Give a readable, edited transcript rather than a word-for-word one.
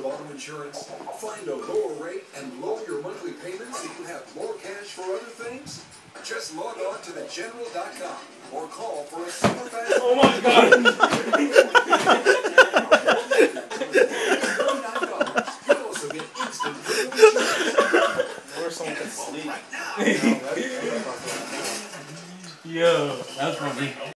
of auto insurance? Find a lower rate and lower your monthly payments so you have more cash for other things? Just log on to thegeneral.com or call for a super fast. Oh my God! You'll also get instant insurance. Or someone can sleep. Right now. Yo, that's funny.